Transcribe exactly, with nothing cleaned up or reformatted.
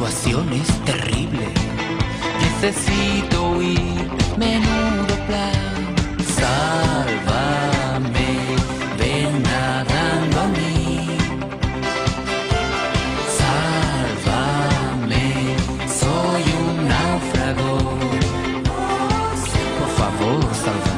situación es terrible. Necesito huir, menudo plan. Sálvame, ven nadando a mí. Sálvame, soy un náufrago. Por favor, sálvame.